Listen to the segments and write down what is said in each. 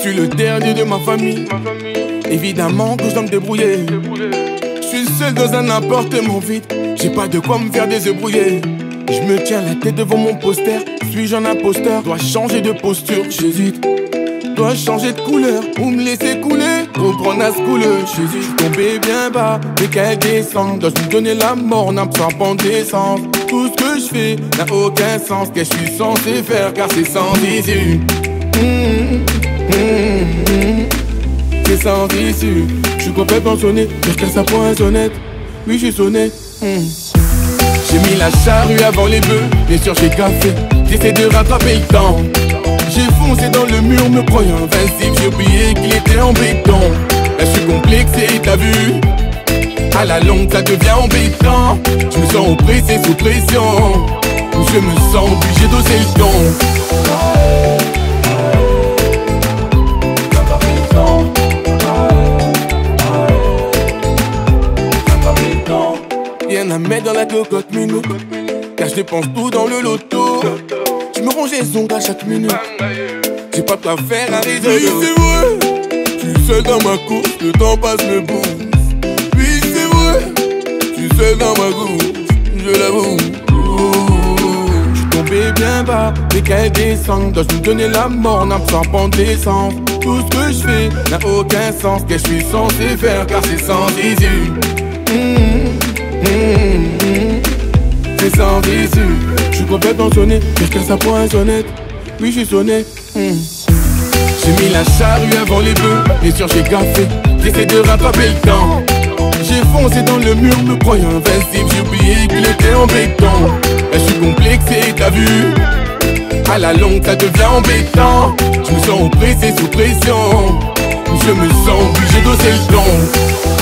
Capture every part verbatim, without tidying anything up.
suis le dernier de ma famille. Évidemment que je dois me débrouiller. Je suis seul dans un appartement vide. J'ai pas de quoi me faire désébrouiller. Je me tiens la tête devant mon poster. Suis-je un imposteur? Dois changer de posture, j'hésite. Dois changer de couleur ou me laisser couler. Reprendre à ce couleur, j'hésite. Je suis tombé bien bas, mais qu'elle descend. Dois-je me donner la mort en absorbant d'essence? Tout ce que je fais n'a aucun sens. Qu'est-ce que je suis censé faire car c'est sans issue. Mmh, mmh, mmh. C'est sans issue. Je suis complètement sonné, je casse à poinçonnette. Oui, je suis sonné. Mmh. J'ai mis la charrue avant les bœufs. Bien sûr j'ai café, j'essaie de rattraper le temps. J'ai foncé dans le mur me croyant invincible. J'ai oublié qu'il était en béton. Là je suis complexé, t'as vu? À la longue ça devient embêtant. Je me sens oppressé sous pression. Je me sens obligé d'oser le ton. Rien à mettre dans la cocotte minute, car je dépense tout dans le loto. Je me ronge les ongles à chaque minute. J'ai pas de quoi faire à réseau. Oui c'est vrai, je suis seul dans ma course. Le temps passe me booste. Oui c'est vrai, je suis seul dans ma course. Je l'avoue. Je suis tombé bien bas, mais qu'elle descend. Dois-je me donner la mort en absorbant de l'essence? Tout ce que je fais n'a aucun sens. Qu'est-ce que je suis censé faire car c'est sans issue. Mmh. Mmh, mmh. C'est sans issue. Je suis complètement sonné, je casse à poinçonnette. Oui je suis sonné. mmh. J'ai mis la charrue avant les bœufs. Bien sûr j'ai gaffé, j'essaie de rattraper le temps. J'ai foncé dans le mur me croyant invincible. J'ai oublié qu'il était en béton. Là je suis complexé, t'as vu? À la longue ça devient embêtant. Je me sens oppressé sous pression. Je me sens obligé d'oser le ton.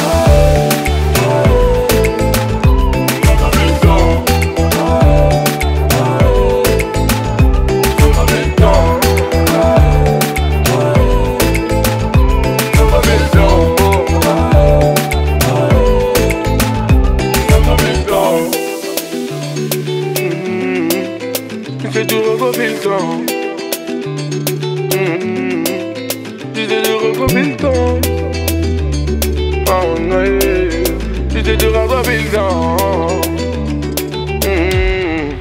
J'essaie de regrouper le temps. Mmh. J'essaie de regrouper le temps. Oh non. J'essaie de rattraper le temps. Mmh.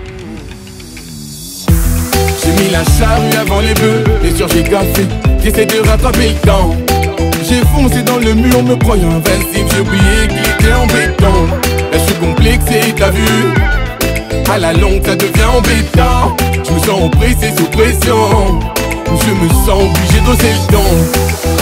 J'ai mis la charrue avant les bœufs. Bien sûr j'ai gaffé, j'essaie de rattraper le temps. J'ai foncé dans le mur me croyant invincible. J'ai oublié qu'il était en béton. Là je suis complexé, t'as vu? À la longue ça devient embêtant. Je me sens oppressé sous pression. Je me sens obligé d'oser le ton.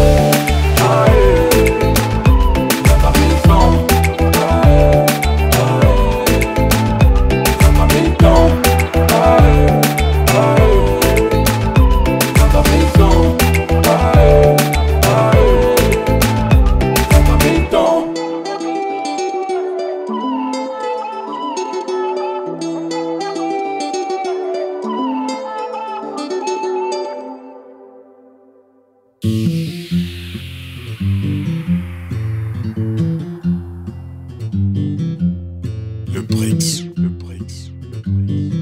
Le Brix, le Brix, le Brix.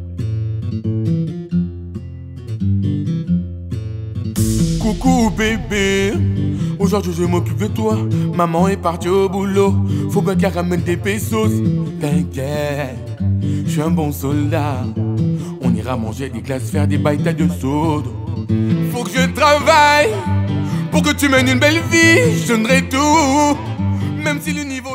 Coucou bébé, aujourd'hui je m'occupe de toi. Maman est partie au boulot, faut bien qu'elle ramène des pesos. T'inquiète, je suis un bon soldat. On ira manger des glaces, faire des baïtas de soda. Faut que je travaille pour que tu mènes une belle vie. Je donnerai tout, même si le niveau